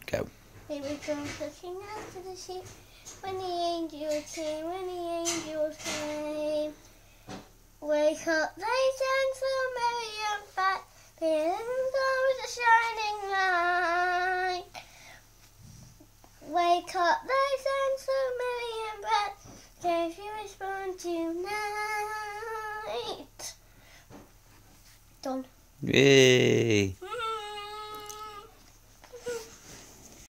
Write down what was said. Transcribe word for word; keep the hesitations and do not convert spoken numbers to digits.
Go. They were going pushing after the sheep when the angels came, when the angels came. Wake up, they sang so merry and fat, the star was a shining light. Wake up, they sang so merry and bright, can you respond tonight? Done. Yay!